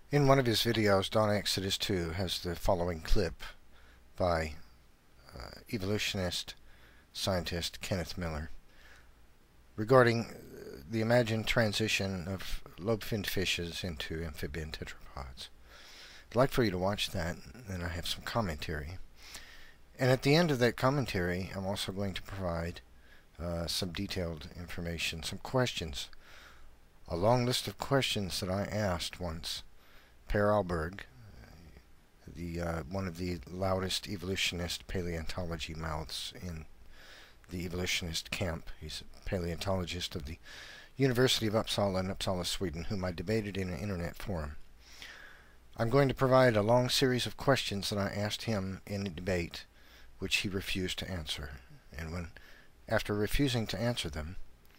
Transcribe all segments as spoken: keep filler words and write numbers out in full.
In one of his videos, Don Exodus two has the following clip by uh, evolutionist scientist Kenneth Miller regarding the imagined transition of lobe-finned fishes into amphibian tetrapods. I'd like for you to watch that, and then I have some commentary. And at the end of that commentary, I'm also going to provide uh, some detailed information, some questions, a long list of questions that I asked once Per Alberg, the uh, one of the loudest evolutionist paleontology mouths in the evolutionist camp. He's a paleontologist of the University of Uppsala in Uppsala, Sweden, whom I debated in an internet forum. I'm going to provide a long series of questions that I asked him in a debate, which he refused to answer. And when, after refusing to answer them,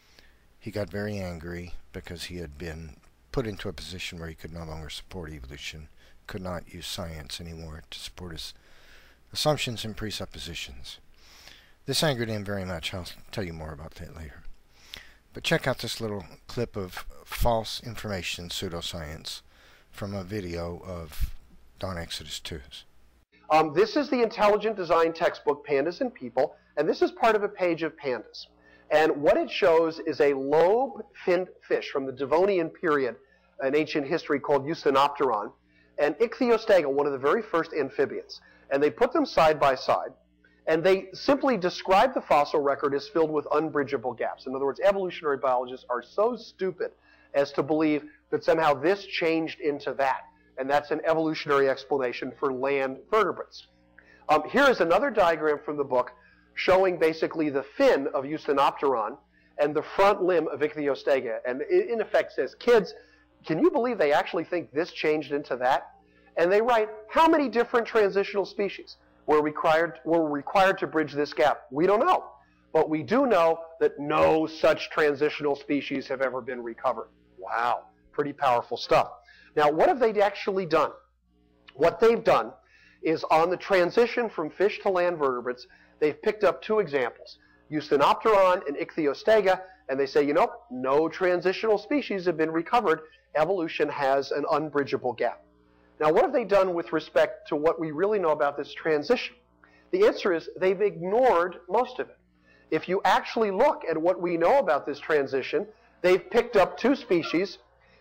he got very angry because he had been put into a position where he could no longer support evolution, could not use science anymore to support his assumptions and presuppositions. This angered him very much. I'll tell you more about that later. But check out this little clip of false information, pseudoscience, from a video of Don Exodus two's. Um, this is the Intelligent Design textbook, Pandas and People, and this is part of a page of pandas. And what it shows is a lobe-finned fish from the Devonian period in ancient history called Eusthenopteron, and Ichthyostega, one of the very first amphibians. And they put them side by side, and they simply describe the fossil record as filled with unbridgeable gaps. In other words, evolutionary biologists are so stupid as to believe that somehow this changed into that, and that's an evolutionary explanation for land vertebrates. Um, here is another diagram from the book showing basically the fin of Eusthenopteron and the front limb of Ichthyostega. And it in effect says, kids, can you believe they actually think this changed into that? And they write, how many different transitional species were required, were required to bridge this gap? We don't know. But we do know that no such transitional species have ever been recovered. Wow, pretty powerful stuff. Now, what have they actually done? What they've done is on the transition from fish to land vertebrates, they've picked up two examples, Eusthenopteron and Ichthyostega, and they say, you know, no transitional species have been recovered. Evolution has an unbridgeable gap. Now, what have they done with respect to what we really know about this transition? The answer is they've ignored most of it. If you actually look at what we know about this transition, they've picked up two species,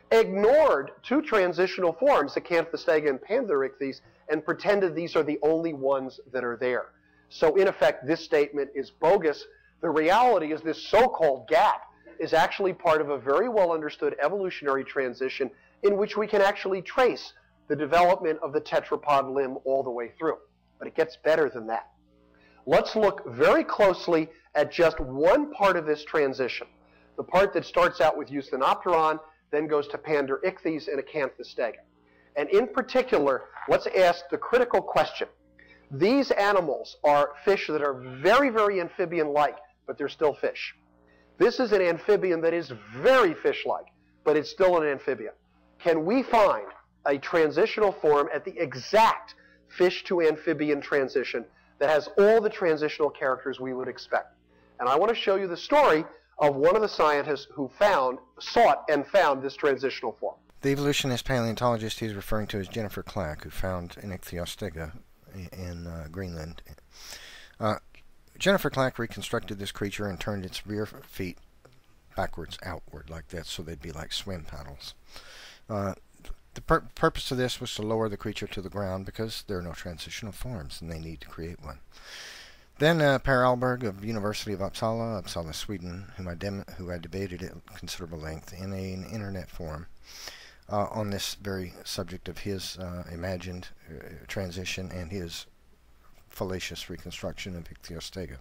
ignored two transitional forms, Acanthostega and Panderichthys, and pretended these are the only ones that are there. So in effect, this statement is bogus. The reality is this so-called gap is actually part of a very well understood evolutionary transition in which we can actually trace the development of the tetrapod limb all the way through. But it gets better than that. Let's look very closely at just one part of this transition, the part that starts out with Eusthenopteron, then goes to Panderichthys and Acanthostega. And in particular, let's ask the critical question. These animals are fish that are very, very amphibian-like, but they're still fish. This is an amphibian that is very fish-like, but it's still an amphibian. Can we find a transitional form at the exact fish-to-amphibian transition that has all the transitional characters we would expect? And I want to show you the story of one of the scientists who found, sought and found this transitional form. The evolutionist paleontologist he's referring to is Jennifer Clack, who found an Ichthyostega in uh, Greenland. Uh, Jennifer Clack reconstructed this creature and turned its rear feet backwards outward like that, so they'd be like swim paddles. Uh, the pur purpose of this was to lower the creature to the ground because there are no transitional forms and they need to create one. Then uh, Per Alberg of University of Uppsala, Uppsala, Sweden, whom I, dem who I debated at considerable length in a, an internet forum, Uh, on this very subject of his uh, imagined uh, transition and his fallacious reconstruction of Ichthyostega.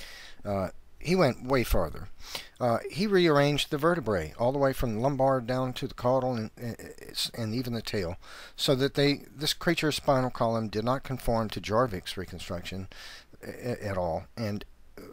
Uh, he went way farther. Uh, he rearranged the vertebrae all the way from the lumbar down to the caudal and, and even the tail, so that they this creature's spinal column did not conform to Jarvik's reconstruction at all, and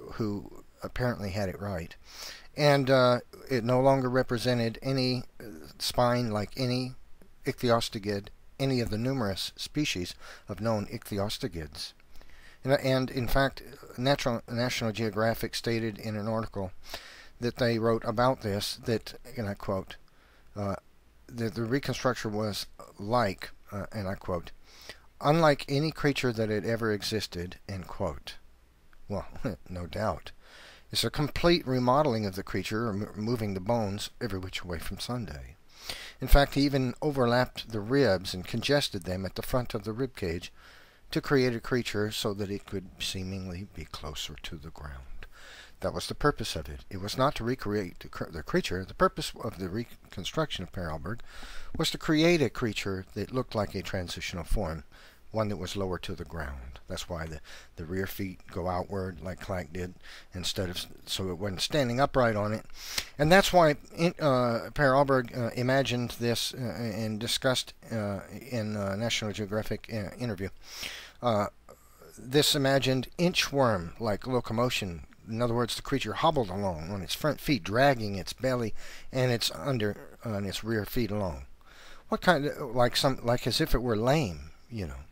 who apparently had it right. And uh, it no longer represented any spine like any ichthyostegid, any of the numerous species of known ichthyostegids. And, and in fact, Natural, National Geographic stated in an article that they wrote about this that, and I quote, uh, the, the reconstruction was like, uh, and I quote, unlike any creature that had ever existed, end quote. Well, no doubt. It's a complete remodeling of the creature, removing the bones every which way from Sunday. In fact, he even overlapped the ribs and congested them at the front of the rib cage to create a creature so that it could seemingly be closer to the ground. That was the purpose of it. It was not to recreate the, cr the creature. The purpose of the reconstruction of Per Albert was to create a creature that looked like a transitional form, one that was lower to the ground. That's why the, the rear feet go outward like Clark did, instead of, so it wasn't standing upright on it. And that's why in, uh, Per Albert uh, imagined this uh, and discussed uh, in a National Geographic uh, interview. Uh, this imagined inchworm-like locomotion. In other words, the creature hobbled along on its front feet, dragging its belly and its under uh, and its rear feet along. What kind of, like some, like as if it were lame, you know.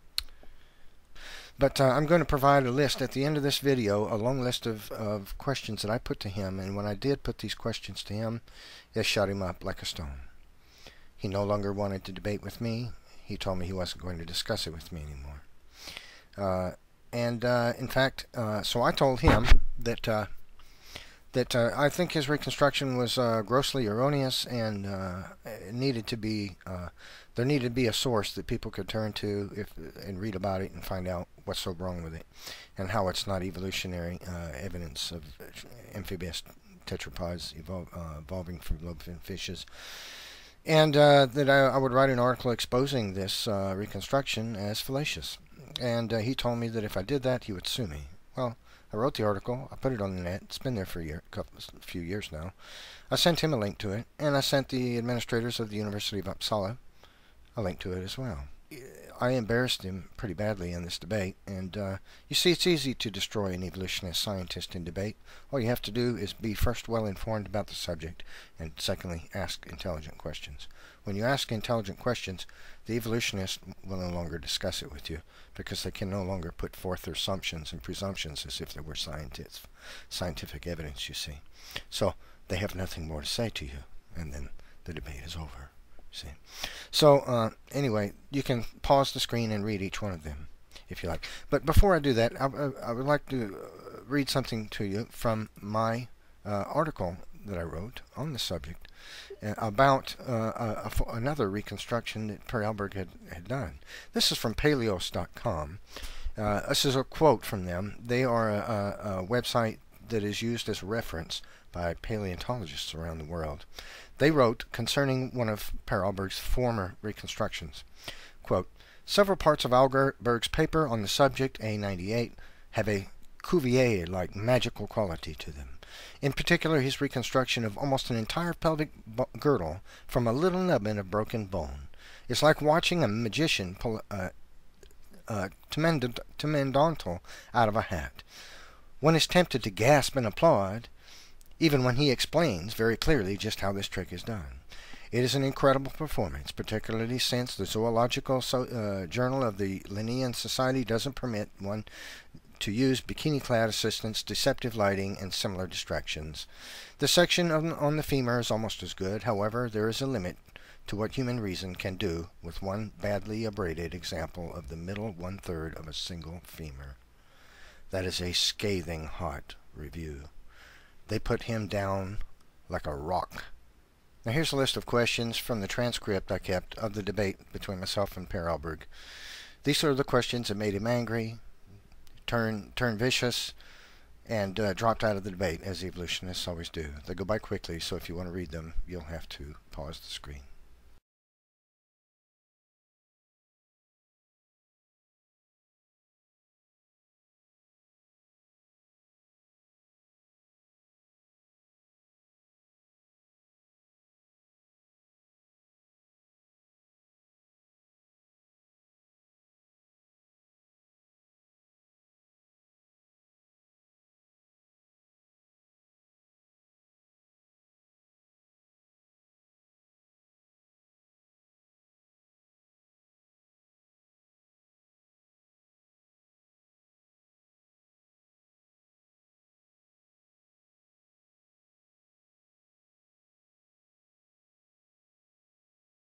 But uh, I'm going to provide a list at the end of this video, a long list of, of questions that I put to him. And when I did put these questions to him, it shut him up like a stone. He no longer wanted to debate with me. He told me he wasn't going to discuss it with me anymore. Uh, and uh, in fact, uh, so I told him that uh, that uh, I think his reconstruction was uh, grossly erroneous and uh, needed to be uh, there needed to be a source that people could turn to if and read about it and find out what's so wrong with it and how it's not evolutionary uh, evidence of amphibious tetrapods evol uh, evolving from lobe-finned fishes. And uh, that I, I would write an article exposing this uh, reconstruction as fallacious. And uh, he told me that if I did that, he would sue me. Well, I wrote the article. I put it on the net. It's been there for a, year, a, couple, a few years now. I sent him a link to it, and I sent the administrators of the University of Uppsala a link to it as well. I embarrassed him pretty badly in this debate, and uh, you see, it's easy to destroy an evolutionist scientist in debate. All you have to do is be first well informed about the subject, and secondly, ask intelligent questions. When you ask intelligent questions, the evolutionists will no longer discuss it with you, because they can no longer put forth their assumptions and presumptions as if they were scientific, scientific evidence, you see. So they have nothing more to say to you, and then the debate is over. See. So uh, anyway, you can pause the screen and read each one of them if you like. But before I do that, I, I, I would like to read something to you from my uh, article that I wrote on the subject uh, about uh, a, a, another reconstruction that Per Albert had, had done. This is from paleos dot com. Uh, this is a quote from them. They are a, a, a website that is used as a reference by paleontologists around the world. They wrote concerning one of Per Albert's former reconstructions, quote, several parts of Albert's paper on the subject, A ninety-eight, have a Cuvier-like magical quality to them. In particular, his reconstruction of almost an entire pelvic girdle from a little nubbin of broken bone. It's like watching a magician pull a, a temendontal out of a hat. One is tempted to gasp and applaud, even when he explains very clearly just how this trick is done. It is an incredible performance, particularly since the Zoological so, uh, Journal of the Linnean Society doesn't permit one to use bikini-clad assistants, deceptive lighting, and similar distractions. The section on, on the femur is almost as good. However, there is a limit to what human reason can do with one badly abraded example of the middle one-third of a single femur. That is a scathing hot review. They put him down like a rock. Now here's a list of questions from the transcript I kept of the debate between myself and Per Albert. These are the questions that made him angry, turned turned vicious, and uh, dropped out of the debate, as evolutionists always do. They go by quickly, so if you want to read them, you'll have to pause the screen.